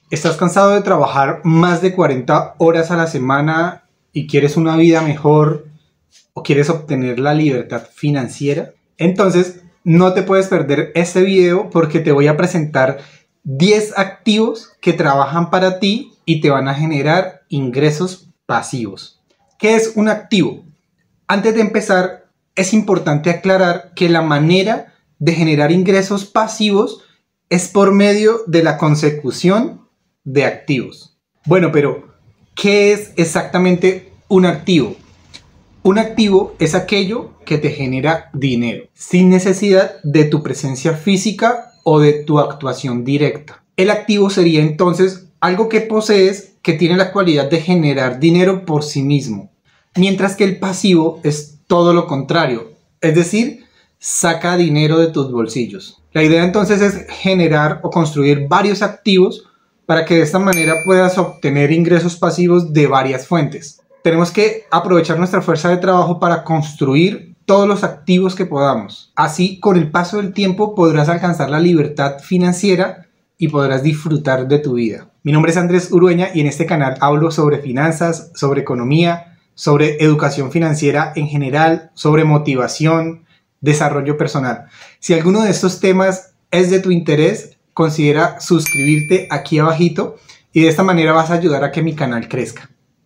¿Estás cansado de trabajar más de 40 horas a la semana y quieres una vida mejor o quieres obtener la libertad financiera? Entonces, no te puedes perder este video porque te voy a presentar 10 activos que trabajan para ti y te van a generar ingresos pasivos. ¿Qué es un activo? Antes de empezar, es importante aclarar que la manera de generar ingresos pasivos es por medio de la consecución de activos. Bueno, pero ¿qué es exactamente un activo? Un activo es aquello que te genera dinero, sin necesidad de tu presencia física o de tu actuación directa. El activo sería entonces algo que posees que tiene la cualidad de generar dinero por sí mismo, mientras que el pasivo es todo lo contrario, es decir, saca dinero de tus bolsillos. La idea entonces es generar o construir varios activos para que de esta manera puedas obtener ingresos pasivos de varias fuentes. Tenemos que aprovechar nuestra fuerza de trabajo para construir todos los activos que podamos. Así, con el paso del tiempo podrás alcanzar la libertad financiera y podrás disfrutar de tu vida. Mi nombre es Andrés Urueña y en este canal hablo sobre finanzas, sobre economía, sobre educación financiera en general, sobre motivación, desarrollo personal. Si alguno de estos temas es de tu interés, considera suscribirte aquí abajito y de esta manera vas a ayudar a que mi canal crezca.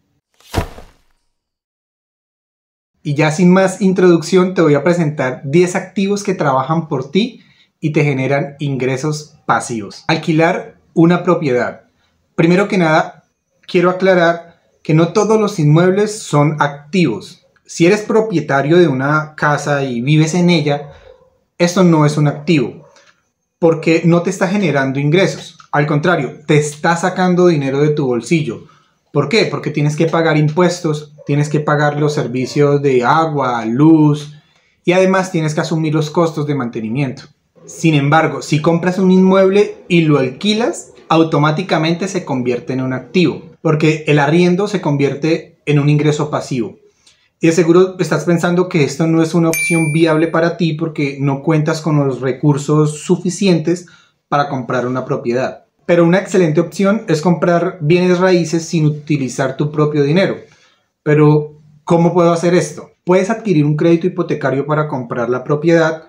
Y ya sin más introducción te voy a presentar 10 activos que trabajan por ti y te generan ingresos pasivos. Alquilar una propiedad. Primero que nada, quiero aclarar que no todos los inmuebles son activos. Si eres propietario de una casa y vives en ella, esto no es un activo, porque no te está generando ingresos. Al contrario, te está sacando dinero de tu bolsillo. ¿Por qué? Porque tienes que pagar impuestos, tienes que pagar los servicios de agua, luz y además tienes que asumir los costos de mantenimiento. Sin embargo, si compras un inmueble y lo alquilas, automáticamente se convierte en un activo, porque el arriendo se convierte en un ingreso pasivo. Y de seguro estás pensando que esto no es una opción viable para ti porque no cuentas con los recursos suficientes para comprar una propiedad. Pero una excelente opción es comprar bienes raíces sin utilizar tu propio dinero. Pero, ¿cómo puedo hacer esto? Puedes adquirir un crédito hipotecario para comprar la propiedad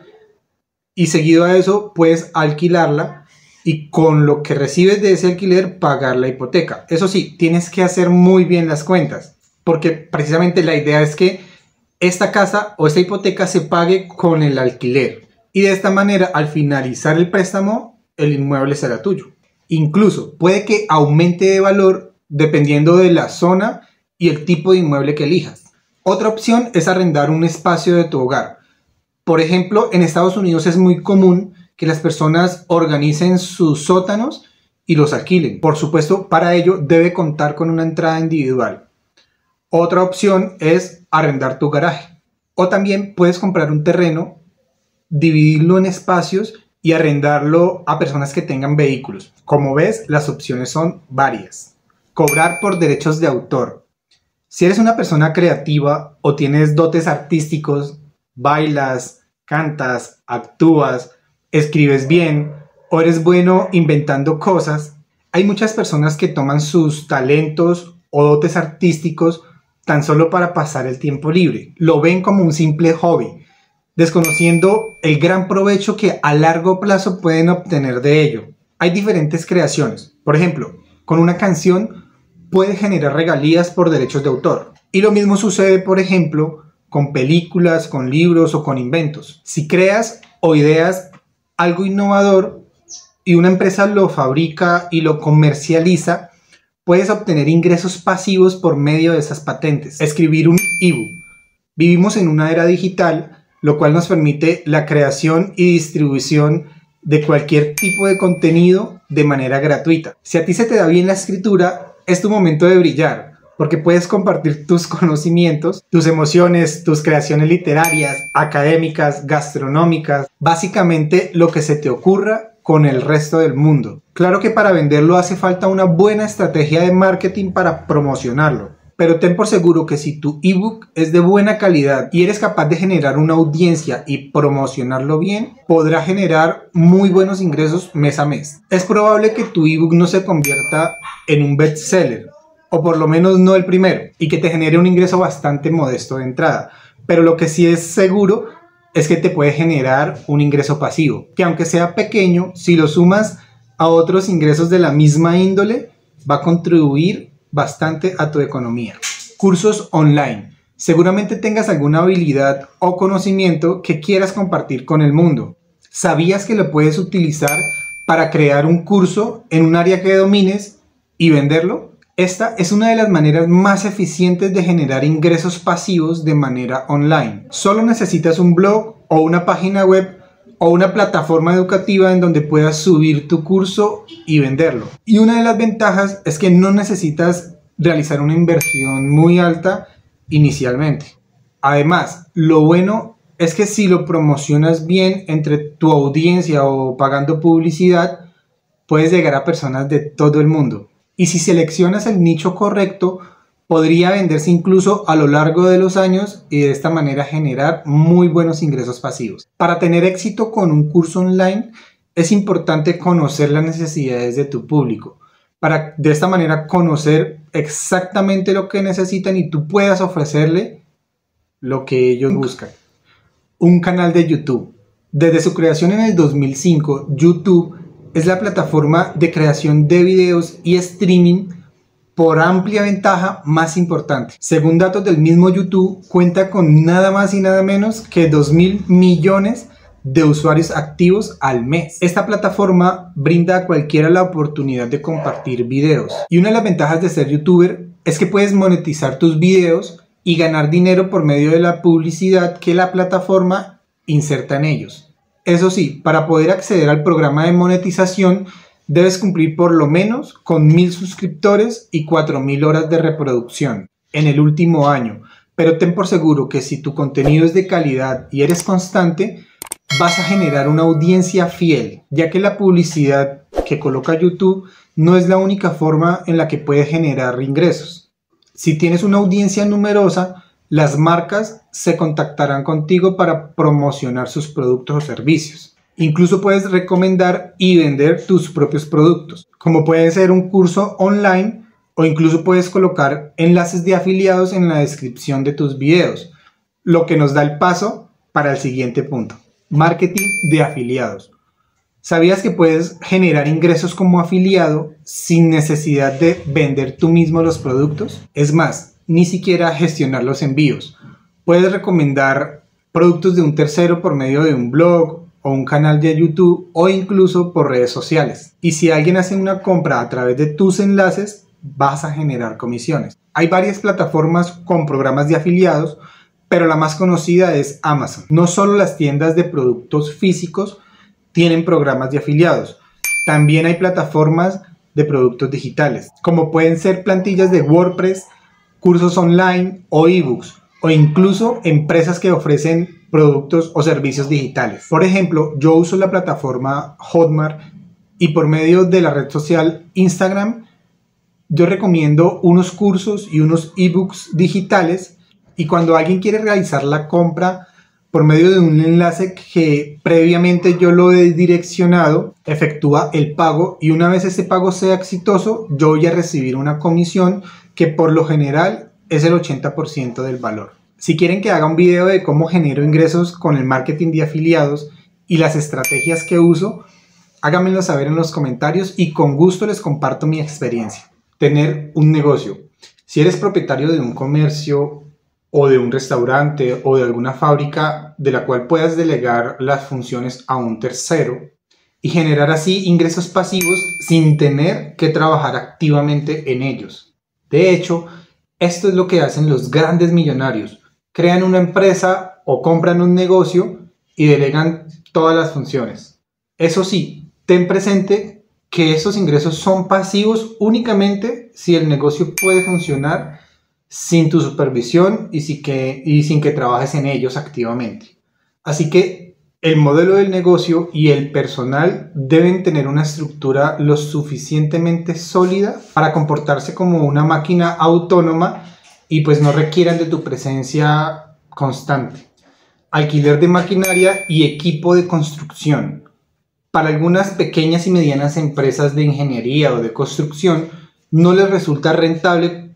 y seguido a eso puedes alquilarla y con lo que recibes de ese alquiler pagar la hipoteca. Eso sí, tienes que hacer muy bien las cuentas, porque precisamente la idea es que esta casa o esta hipoteca se pague con el alquiler y de esta manera al finalizar el préstamo el inmueble será tuyo. Incluso puede que aumente de valor dependiendo de la zona y el tipo de inmueble que elijas. Otra opción es arrendar un espacio de tu hogar. Por ejemplo, en Estados Unidos es muy común que las personas organicen sus sótanos y los alquilen. Por supuesto, para ello debe contar con una entrada individual. Otra opción es arrendar tu garaje. O también puedes comprar un terreno, dividirlo en espacios y arrendarlo a personas que tengan vehículos. Como ves, las opciones son varias. Cobrar por derechos de autor. Si eres una persona creativa o tienes dotes artísticos, bailas, cantas, actúas, escribes bien o eres bueno inventando cosas, hay muchas personas que toman sus talentos o dotes artísticos tan solo para pasar el tiempo libre. Lo ven como un simple hobby, desconociendo el gran provecho que a largo plazo pueden obtener de ello. Hay diferentes creaciones. Por ejemplo, con una canción puedes generar regalías por derechos de autor. Y lo mismo sucede, por ejemplo, con películas, con libros o con inventos. Si creas o ideas algo innovador y una empresa lo fabrica y lo comercializa, puedes obtener ingresos pasivos por medio de esas patentes. Escribir un ebook. Vivimos en una era digital, lo cual nos permite la creación y distribución de cualquier tipo de contenido de manera gratuita. Si a ti se te da bien la escritura, es tu momento de brillar, porque puedes compartir tus conocimientos, tus emociones, tus creaciones literarias, académicas, gastronómicas, básicamente lo que se te ocurra con el resto del mundo. Claro que para venderlo hace falta una buena estrategia de marketing para promocionarlo. Pero ten por seguro que si tu ebook es de buena calidad y eres capaz de generar una audiencia y promocionarlo bien, podrá generar muy buenos ingresos mes a mes. Es probable que tu ebook no se convierta en un bestseller, o por lo menos no el primero, y que te genere un ingreso bastante modesto de entrada. Pero lo que sí es seguro es que te puede generar un ingreso pasivo, que aunque sea pequeño, si lo sumas a otros ingresos de la misma índole, va a contribuir bastante a tu economía. Cursos online. Seguramente tengas alguna habilidad o conocimiento que quieras compartir con el mundo. ¿Sabías que lo puedes utilizar para crear un curso en un área que domines y venderlo? Esta es una de las maneras más eficientes de generar ingresos pasivos de manera online. Solo necesitas un blog o una página web o una plataforma educativa en donde puedas subir tu curso y venderlo. Y una de las ventajas es que no necesitas realizar una inversión muy alta inicialmente. Además, lo bueno es que si lo promocionas bien entre tu audiencia o pagando publicidad, puedes llegar a personas de todo el mundo. Y si seleccionas el nicho correcto, podría venderse incluso a lo largo de los años y de esta manera generar muy buenos ingresos pasivos. Para tener éxito con un curso online, es importante conocer las necesidades de tu público, para de esta manera conocer exactamente lo que necesitan y tú puedas ofrecerle lo que ellos buscan. Un canal de YouTube. Desde su creación en el 2005, YouTube es la plataforma de creación de videos y streaming por amplia ventaja más importante. Según datos del mismo YouTube, cuenta con nada más y nada menos que 2.000 millones de usuarios activos al mes. Esta plataforma brinda a cualquiera la oportunidad de compartir videos. Y una de las ventajas de ser youtuber es que puedes monetizar tus videos y ganar dinero por medio de la publicidad que la plataforma inserta en ellos. Eso sí, para poder acceder al programa de monetización, debes cumplir por lo menos con 1.000 suscriptores y 4.000 horas de reproducción en el último año. Pero ten por seguro que si tu contenido es de calidad y eres constante, vas a generar una audiencia fiel, ya que la publicidad que coloca YouTube no es la única forma en la que puedes generar ingresos. Si tienes una audiencia numerosa, las marcas se contactarán contigo para promocionar sus productos o servicios. Incluso puedes recomendar y vender tus propios productos, como puede ser un curso online, o incluso puedes colocar enlaces de afiliados en la descripción de tus videos, lo que nos da el paso para el siguiente punto: marketing de afiliados. ¿Sabías que puedes generar ingresos como afiliado sin necesidad de vender tú mismo los productos? Es más, ni siquiera gestionar los envíos. Puedes recomendar productos de un tercero por medio de un blog o un canal de YouTube o incluso por redes sociales. Y si alguien hace una compra a través de tus enlaces, vas a generar comisiones. Hay varias plataformas con programas de afiliados, pero la más conocida es Amazon. No solo las tiendas de productos físicos tienen programas de afiliados, también hay plataformas de productos digitales, como pueden ser plantillas de WordPress, cursos online o ebooks, o incluso empresas que ofrecen productos o servicios digitales. Por ejemplo, yo uso la plataforma Hotmart y por medio de la red social Instagram, yo recomiendo unos cursos y unos ebooks digitales, y cuando alguien quiere realizar la compra por medio de un enlace que previamente yo lo he direccionado, efectúa el pago y una vez ese pago sea exitoso, yo voy a recibir una comisión que por lo general es el 80% del valor. Si quieren que haga un video de cómo genero ingresos con el marketing de afiliados y las estrategias que uso, háganmelo saber en los comentarios y con gusto les comparto mi experiencia. Tener un negocio. Si eres propietario de un comercio o de un restaurante o de alguna fábrica de la cual puedas delegar las funciones a un tercero y generar así ingresos pasivos sin tener que trabajar activamente en ellos. De hecho, esto es lo que hacen los grandes millonarios. Crean una empresa o compran un negocio y delegan todas las funciones. Eso sí, ten presente que estos ingresos son pasivos únicamente si el negocio puede funcionar sin tu supervisión y sin que trabajes en ellos activamente. Así que el modelo del negocio y el personal deben tener una estructura lo suficientemente sólida para comportarse como una máquina autónoma y pues no requieran de tu presencia constante. Alquiler de maquinaria y equipo de construcción. Para algunas pequeñas y medianas empresas de ingeniería o de construcción, no les resulta rentable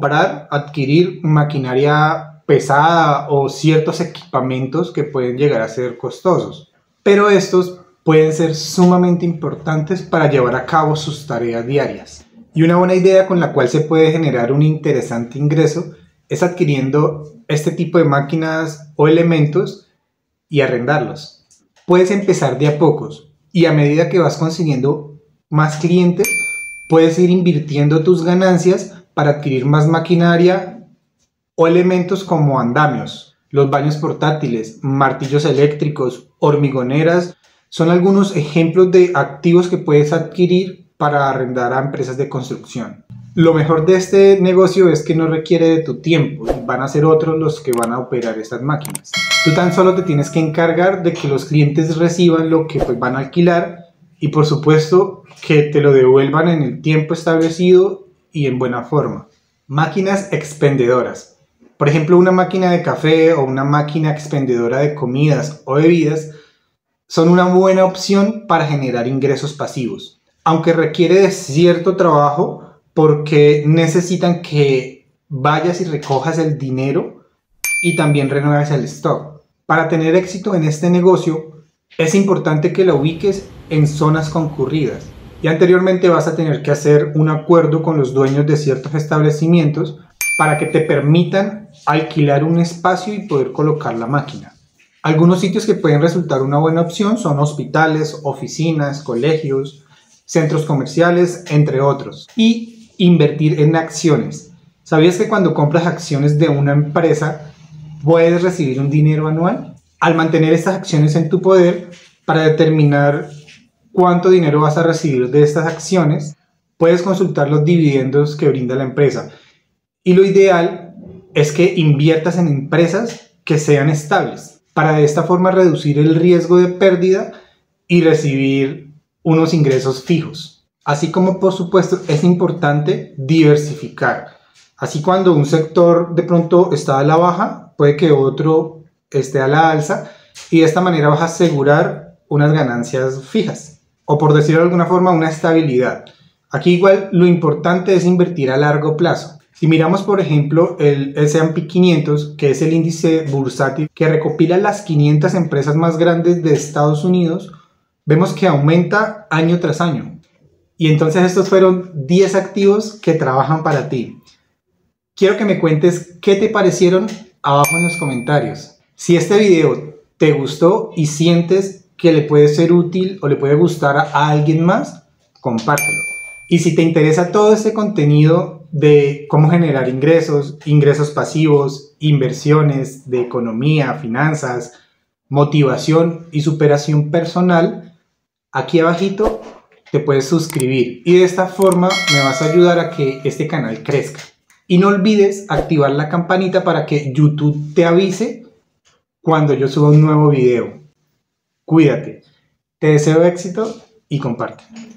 adquirir maquinaria pesada o ciertos equipamientos que pueden llegar a ser costosos. Pero estos pueden ser sumamente importantes para llevar a cabo sus tareas diarias. Y una buena idea con la cual se puede generar un interesante ingreso es adquiriendo este tipo de máquinas o elementos y arrendarlos. Puedes empezar de a pocos y a medida que vas consiguiendo más clientes, puedes ir invirtiendo tus ganancias para adquirir más maquinaria o elementos como andamios, los baños portátiles, martillos eléctricos, hormigoneras. Son algunos ejemplos de activos que puedes adquirir para arrendar a empresas de construcción. Lo mejor de este negocio es que no requiere de tu tiempo, van a ser otros los que van a operar estas máquinas. Tú tan solo te tienes que encargar de que los clientes reciban lo que pues van a alquilar y por supuesto que te lo devuelvan en el tiempo establecido y en buena forma. Máquinas expendedoras. Por ejemplo, una máquina de café o una máquina expendedora de comidas o bebidas son una buena opción para generar ingresos pasivos, aunque requiere de cierto trabajo porque necesitan que vayas y recojas el dinero y también renueves el stock. Para tener éxito en este negocio es importante que la ubiques en zonas concurridas y anteriormente vas a tener que hacer un acuerdo con los dueños de ciertos establecimientos para que te permitan alquilar un espacio y poder colocar la máquina. Algunos sitios que pueden resultar una buena opción son hospitales, oficinas, colegios, centros comerciales, entre otros. Y invertir en acciones. ¿Sabías que cuando compras acciones de una empresa puedes recibir un dinero anual? Al mantener estas acciones en tu poder, para determinar cuánto dinero vas a recibir de estas acciones, puedes consultar los dividendos que brinda la empresa. Y lo ideal es que inviertas en empresas que sean estables, para de esta forma reducir el riesgo de pérdida y recibir unos ingresos fijos. Así como por supuesto es importante diversificar. Así cuando un sector de pronto está a la baja, puede que otro esté a la alza y de esta manera vas a asegurar unas ganancias fijas o por decirlo de alguna forma una estabilidad. Aquí igual lo importante es invertir a largo plazo. Si miramos por ejemplo el S&P 500, que es el índice bursátil que recopila las 500 empresas más grandes de Estados Unidos, vemos que aumenta año tras año. Y entonces estos fueron 10 activos que trabajan para ti. Quiero que me cuentes qué te parecieron abajo en los comentarios. Si este video te gustó y sientes que le puede ser útil o le puede gustar a alguien más, compártelo. Y si te interesa todo este contenido de cómo generar ingresos, ingresos pasivos, inversiones, de economía, finanzas, motivación y superación personal, aquí abajito te puedes suscribir y de esta forma me vas a ayudar a que este canal crezca. Y no olvides activar la campanita para que YouTube te avise cuando yo suba un nuevo video. Cuídate, te deseo éxito y comparte.